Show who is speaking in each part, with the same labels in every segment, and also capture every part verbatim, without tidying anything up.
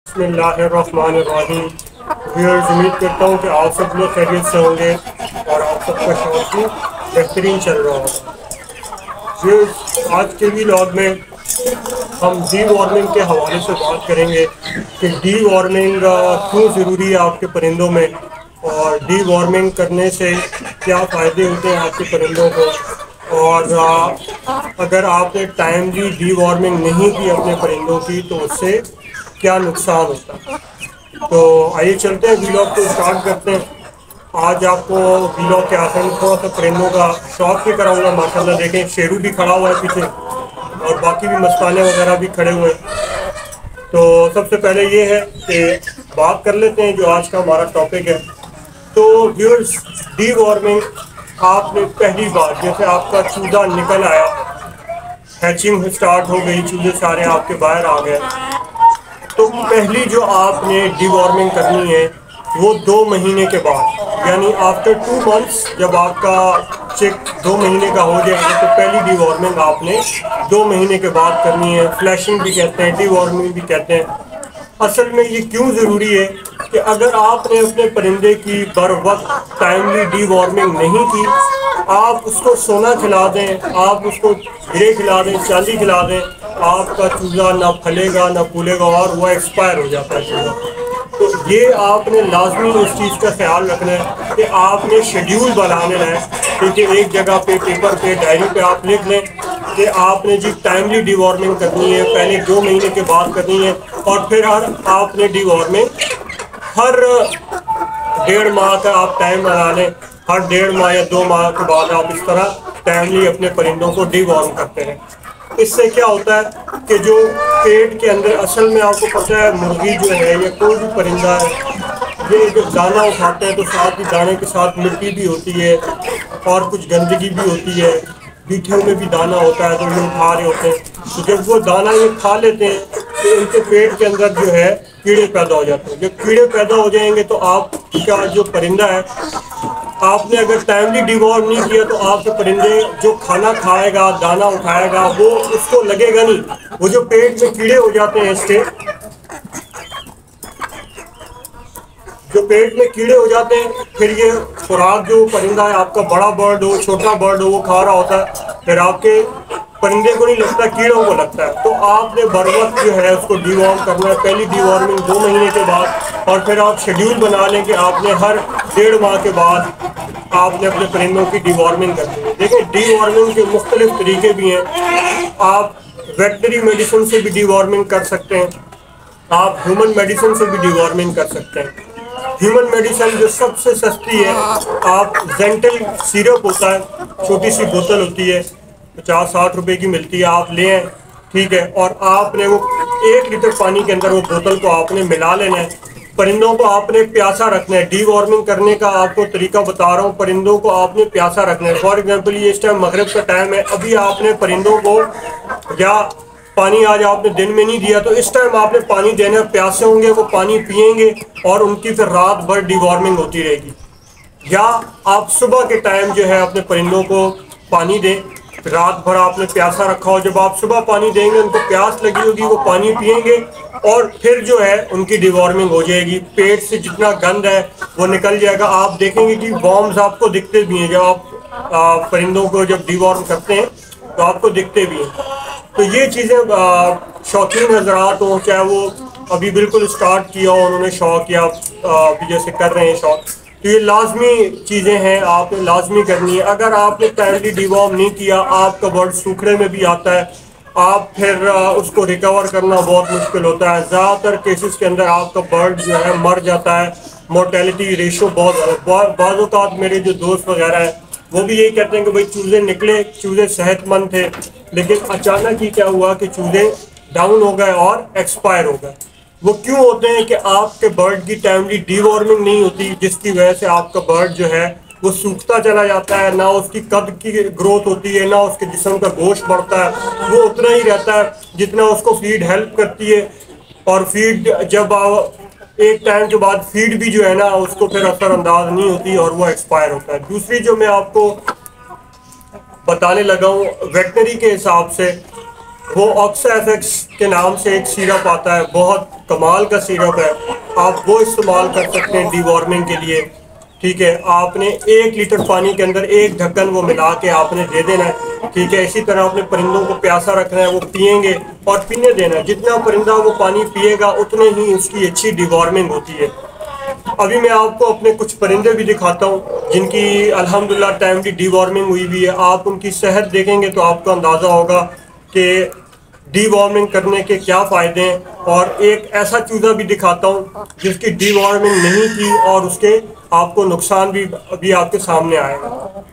Speaker 1: बिस्मिल्लाहिर्रहमानिर्रहीम। व्यूअर्स, उम्मीद करता हूँ कि आप सब लोग खैरियत से होंगे और आप सबका शौक भी बेहतरीन चल रहा होगा। व्यूअर्स, आज के व्लॉग में हम डी वार्मिंग के हवाले से बात करेंगे कि डी वार्मिंग क्यों ज़रूरी है आपके परिंदों में और डी वार्मिंग करने से क्या फ़ायदे होते हैं आपके परिंदों को, और आ, अगर आपने टाइमली डी वार्मिंग नहीं की अपने परिंदों की तो उससे क्या नुकसान होता है। तो आइए चलते हैं, व्लॉग को स्टार्ट करते हैं। आज आपको व्लॉग के आखिर में थोड़ा सा परिंदों का शौक भी कराऊंगा। माशाल्लाह देखें, शेरू भी खड़ा हुआ है पीछे और बाकी भी मस्ताने वगैरह भी खड़े हुए हैं। तो सबसे पहले ये है कि बात कर लेते हैं जो आज का हमारा टॉपिक है। तो व्यूअर्स, डी वार्मिंग आपने पहली बार जैसे आपका चूजा निकल आया, हैचिंग स्टार्ट हो गई, चूजे सारे आपके बाहर आ गए, तो पहली जो आपने डीवॉर्मिंग करनी है वो दो महीने के बाद, यानी आफ्टर टू मंथ्स जब आपका चिक दो महीने का हो जाएगा तो पहली डीवॉर्मिंग आपने दो महीने के बाद करनी है। फ्लैशिंग भी कहते हैं, डीवॉर्मिंग भी कहते हैं। असल में ये क्यों ज़रूरी है कि अगर आपने अपने परिंदे की बर वक्त टाइमली डीवॉर्मिंग नहीं की, आप उसको सोना खिला दें, आप उसको गिरे खिला दें, चांदी खिला दें, आपका चूजा ना फलेगा ना फूलेगा और वह एक्सपायर हो जाता है चूजा। तो ये आपने लाजमी उस चीज़ का ख्याल रखना है कि आपने शेड्यूल बना लेना है। क्योंकि एक जगह पे पेपर पे डायरी पे आप लिख लें कि आपने जी टाइमली डीवॉर्मिंग करनी है, पहले दो महीने के बाद करनी है, और फिर हर आपने डीवॉर्मिंग हर डेढ़ माह का आप टाइम बना लें। हर डेढ़ माह या दो माह के बाद आप इस तरह टाइमली अपने परिंदों को डीवॉर्म करते हैं। इससे क्या होता है कि जो पेट के अंदर, असल में आपको पता है मुर्गी जो है या कोई भी परिंदा है, ये जब दाना उठाते हैं तो साथ ही दाने के साथ मिट्टी भी होती है और कुछ गंदगी भी होती है, बीठियों में भी दाना होता है तो ये उठा रहे होते हैं। तो जब वो दाना ये खा लेते हैं तो इनके पेट के अंदर जो है कीड़े पैदा हो जाते हैं। जब कीड़े पैदा हो जाएंगे तो आपका जो परिंदा है, आपने अगर टाइमली डिवॉर्म नहीं किया तो आपके परिंदे जो खाना खाएगा, दाना उठाएगा, वो उसको लगेगा नहीं। वो जो पेट में कीड़े हो जाते हैं, इससे जो पेट में कीड़े हो जाते हैं, फिर ये खुराक जो परिंदा है आपका, बड़ा बर्ड हो छोटा बर्ड हो, वो खा रहा होता है, फिर आपके परिंदे को नहीं लगता, कीड़ों को लगता है। तो आपने बर वक्त जो है उसको डिवॉर्म करना है, पहली डिवॉर्मिंग दो महीने के बाद, और फिर आप शेड्यूल बना लें कि आपने हर डेढ़ माह के बाद आपने अपने परिंदों की डिवॉर्मिंग करनी है। देखिए, डिवॉर्मिंग के मुख्तलिफ तरीके भी हैं। आप वेटनरी मेडिसिन से भी डिवॉर्मिंग कर सकते हैं, आप ह्यूमन मेडिसिन से भी डिवॉर्मिंग कर सकते हैं। ह्यूमन मेडिसिन जो सबसे सस्ती है, आप जेंटल सिरप होता है, छोटी सी बोतल होती है, पचास साठ रुपए की मिलती है, आप लें, ठीक है, और आपने वो एक लीटर पानी के अंदर वो बोतल को आपने मिला लेना है। परिंदों को आपने प्यासा रखना है। डीवॉर्मिंग करने का आपको तरीका बता रहा हूँ, परिंदों को आपने प्यासा रखना है। फॉर एग्जाम्पल, ये इस टाइम मगरिब का टाइम है, अभी आपने परिंदों को या पानी आज आपने दिन में नहीं दिया तो इस टाइम आपने पानी देना, प्यासे होंगे, वो पानी पियेंगे और उनकी फिर रात भर डिवॉर्मिंग होती रहेगी। या आप सुबह के टाइम जो है अपने परिंदों को पानी दें, रात भर आपने प्यासा रखा हो, जब आप सुबह पानी देंगे उनको प्यास लगी होगी, वो पानी पियेंगे और फिर जो है उनकी डिवॉर्मिंग हो जाएगी। पेट से जितना गंद है वो निकल जाएगा। आप देखेंगे कि वॉर्म्स आपको दिखते भी हैं, जब आप आ, परिंदों को जब डिवॉर्म करते हैं तो आपको दिखते भी हैं। तो ये चीज़ें शौकीन हजरात हों, चाहे वो अभी बिल्कुल स्टार्ट किया हो उन्होंने शौक, या अभी जैसे कर रहे हैं शौक, तो ये लाजमी चीज़ें हैं, आपने लाजमी करनी है। अगर आपने टाइमली डिवॉर्म नहीं किया, आपका बर्ड सूखने में भी आता है, आप फिर उसको रिकवर करना बहुत मुश्किल होता है। ज़्यादातर केसेस के अंदर आपका बर्ड जो है मर जाता है, मोर्टेलिटी रेशो बहुत। बाज़ औक़ात मेरे जो दोस्त वगैरह हैं वो भी यही कहते हैं कि भाई चूज़े निकले, चूज़े सेहतमंद थे, लेकिन अचानक ही क्या हुआ कि चूज़े डाउन हो गए और एक्सपायर हो गए। वो क्यों होते हैं कि आपके बर्ड की टाइमली डीवॉर्मिंग नहीं होती, जिसकी वजह से आपका बर्ड जो है वो सूखता चला जाता है, ना उसकी कद की ग्रोथ होती है, ना उसके जिस्म का गोश्त बढ़ता है, वो उतना ही रहता है जितना उसको फीड हेल्प करती है। और फीड जब आप एक टाइम के बाद फीड भी जो है ना उसको फिर असरअंदाज नहीं होती और वो एक्सपायर होता है। दूसरी जो मैं आपको बताने लगा हूँ वेटनरी के हिसाब से, वो ऑक्सा एफ एक्स के नाम से एक सिरप आता है, बहुत कमाल का सिरप है, आप वो इस्तेमाल कर सकते हैं डीवॉर्मिंग के लिए। ठीक है, आपने एक लीटर पानी के अंदर एक ढक्कन वो मिला के आपने दे देना है। ठीक है, इसी तरह अपने परिंदों को प्यासा रखना है, वो पिएंगे और पीने देना है। जितना परिंदा वो पानी पिएगा उतने ही उसकी अच्छी डीवॉर्मिंग होती है। अभी मैं आपको अपने कुछ परिंदे भी दिखाता हूँ जिनकी अल्हम्दुलिल्लाह टाइमली डीवॉर्मिंग हुई हुई है। आप उनकी सेहत देखेंगे तो आपको अंदाज़ा होगा कि डीवॉर्मिंग करने के क्या फ़ायदे हैं। और एक ऐसा चूज़ा भी दिखाता हूँ जिसकी डीवॉर्मिंग नहीं की और उसके आपको नुकसान भी अभी आपके सामने आएगा।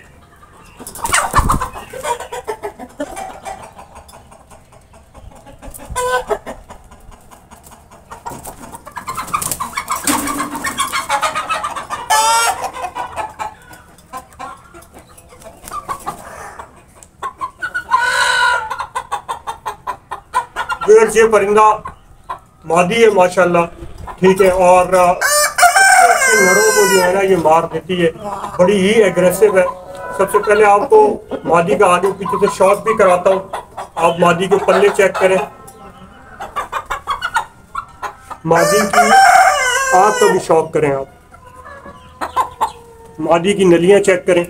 Speaker 1: ये परिंदा मादी है माशाल्लाह। ठीक है, और नरों को जो है ना ये मार देती है, बड़ी ही एग्रेसिव है। सबसे पहले आपको मादी का आगे पीछे से शॉट भी कराता हूँ। आप मादी के पल्ले चेक करें, मादी की आँख का भी शॉक करें, आप मादी की नलियां चेक करें।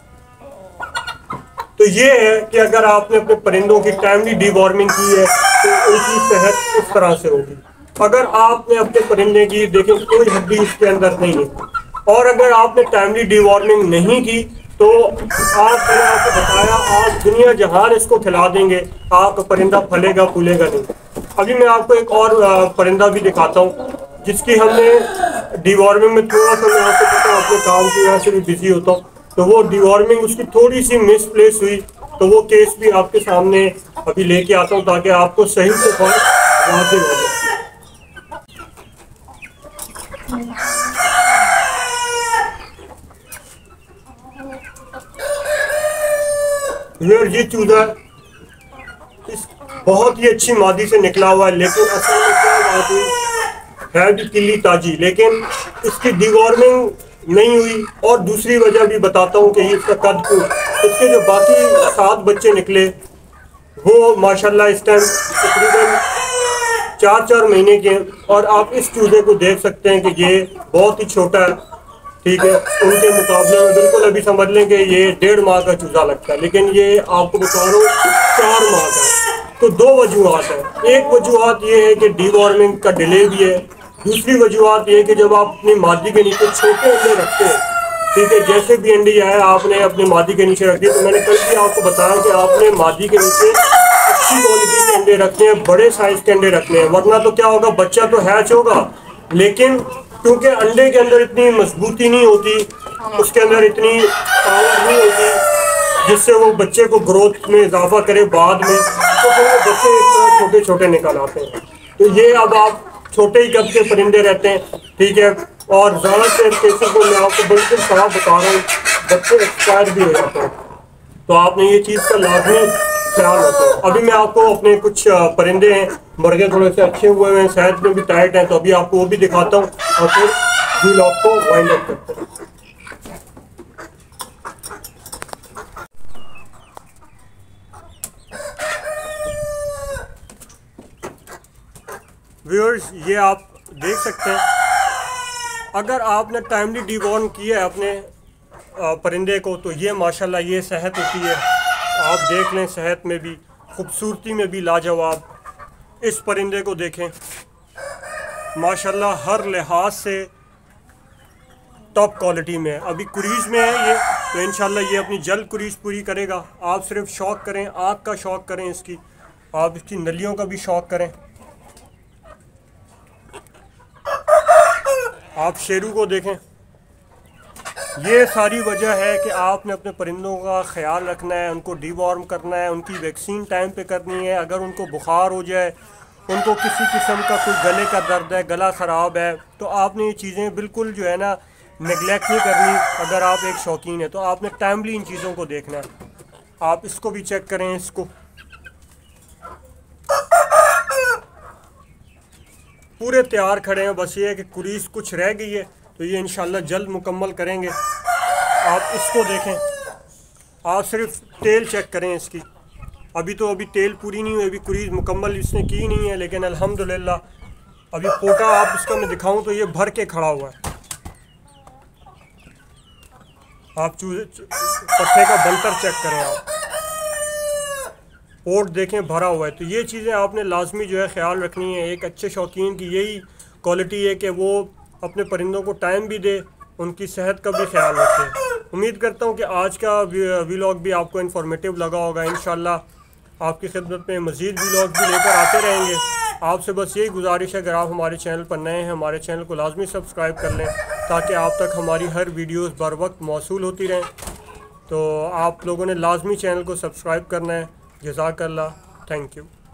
Speaker 1: तो ये है कि अगर आपने अपने परिंदों की टाइमली डीवॉर्मिंग की है तो उनकी सेहत इस तरह से होगी। अगर आपने अपने परिंदे की देखें कोई हड्डी उसके अंदर नहीं है और अगर आपने टाइमली डीवॉर्मिंग नहीं की तो आप मैंने आपको बताया आप दुनिया जहान इसको खिला देंगे, आपका परिंदा फलेगा फूलेगा नहीं। अभी मैं आपको एक और परिंदा भी दिखाता हूँ जिसकी हमने डीवॉर्मिंग में थोड़ा सा, मैं आपको पता है अपने काम की वजह से भी बिजी होता हूँ, तो वो डीवॉर्मिंग उसकी थोड़ी सी मिसप्लेस हुई, तो वो केस भी आपके सामने अभी लेके आता हूँ ताकि आपको सही से फर्क वाज़ेह हो जाए। ये चूजा इस बहुत ही अच्छी मादी से निकला हुआ है, लेकिन असल में क्या बात हुई है भी किली ताजी, लेकिन इसकी डीवॉर्मिंग नहीं हुई। और दूसरी वजह भी बताता हूँ कि इसका कद क्यों, इसके जो बाकी सात बच्चे निकले वो माशाल्लाह इस टाइम तकरीबन चार चार महीने के हैं और आप इस चूजे को देख सकते हैं कि ये बहुत ही छोटा है। ठीक है, उनके मुकाबले में बिल्कुल अभी समझ लें कि ये डेढ़ माह का चूजा लगता है, लेकिन ये आपको बता रहा हूँ चार माह का। तो दो वजूहत है, एक वजूहत ये है कि डीवॉर्मिंग का डिले भी है, दूसरी वजूहत ये है कि जब आप अपनी मादी के नीचे छोटे अंडे रखते हैं, ठीक है, जैसे भी अंडे आए आपने अपनी मादी के नीचे रख दिए, तो मैंने कल भी आपको बताया कि आपने मादी के नीचे अच्छी क्वालिटी के अंडे रखने हैं, बड़े साइज के अंडे रखने हैं, वरना तो क्या होगा बच्चा तो हैच होगा लेकिन क्योंकि अंडे के अंदर इतनी मजबूती नहीं होती, उसके अंदर इतनी पावर नहीं होती जिससे वो बच्चे को ग्रोथ में इजाफा करे बाद में, तो फिर वो बच्चे इस तरह छोटे छोटे निकल आते हैं। तो ये अब आप छोटे ही कद के परिंदे रहते हैं, ठीक है, और ज़्यादातर केसेस को मैं आपको बिल्कुल साफ बता रहा हूँ बच्चे एक्सपायर भी हो जाते हैं, तो आपने ये चीज़ का लाजमी ख्याल रखो। अभी मैं आपको अपने कुछ परिंदे हैं, मुर्गे थोड़े से अच्छे हुए हैं, सेहत में भी टाइट हैं, तो अभी आपको वो भी दिखाता हूँ और फिर व्लॉग को वाइंड अप करते हैं। व्यूअर्स, ये आप देख सकते हैं, अगर आपने टाइमली डिवॉर्म किया है अपने परिंदे को तो ये माशाल्लाह ये सेहत होती है, आप देख लें, सेहत में भी खूबसूरती में भी लाजवाब। इस परिंदे को देखें, माशाल्लाह हर लिहाज से टॉप क्वालिटी में है। अभी कुरीज में है ये, तो इंशाल्लाह ये अपनी जल्द कुरीज पूरी करेगा। आप सिर्फ शौक करें, आँख का शौक करें इसकी, आप इसकी नलियों का भी शौक करें। आप शेरू को देखें, ये सारी वजह है कि आपने अपने परिंदों का ख्याल रखना है, उनको डिवॉर्म करना है, उनकी वैक्सीन टाइम पे करनी है। अगर उनको बुखार हो जाए, उनको किसी किस्म का कोई गले का दर्द है, गला ख़राब है, तो आपने ये चीज़ें बिल्कुल जो है ना नेगलेक्ट नहीं करनी। अगर आप एक शौकीन है तो आपने टाइमली इन चीज़ों को देखना है। आप इसको भी चेक करें, इसको पूरे तैयार खड़े हैं, बस ये है कि कुरीस कुछ रह गई है तो ये इंशाल्लाह जल्द मुकम्मल करेंगे। आप इसको देखें, आप सिर्फ तेल चेक करें इसकी, अभी तो अभी तेल पूरी नहीं हुई, अभी कुरीज मुकम्मल इसने की नहीं है, लेकिन अल्हम्दुलिल्लाह अभी पोटा आप इसका मैं दिखाऊं तो ये भर के खड़ा हुआ है। आप चूजे पट्टे का बंतर चेक करें, आप पोट देखें भरा हुआ है। तो ये चीज़ें आपने लाजमी जो है ख्याल रखनी है। एक अच्छे शौकीन की यही क्वालिटी है कि वो अपने परिंदों को टाइम भी दे, उनकी सेहत का भी ख्याल रखे। उम्मीद करता हूँ कि आज का व्लॉग भी आपको इन्फॉर्मेटिव लगा होगा। इंशाल्लाह आपकी खिदमत में मज़ीद व्लॉग भी लेकर आते रहेंगे। आपसे बस यही गुजारिश है, अगर आप हमारे चैनल पर नए हैं, हमारे चैनल को लाजमी सब्सक्राइब कर लें ताकि आप तक हमारी हर वीडियोस बर वक्त मौसूल होती रहें। तो आप लोगों ने लाजमी चैनल को सब्सक्राइब करना है। जज़ाकल्लाह, थैंक यू।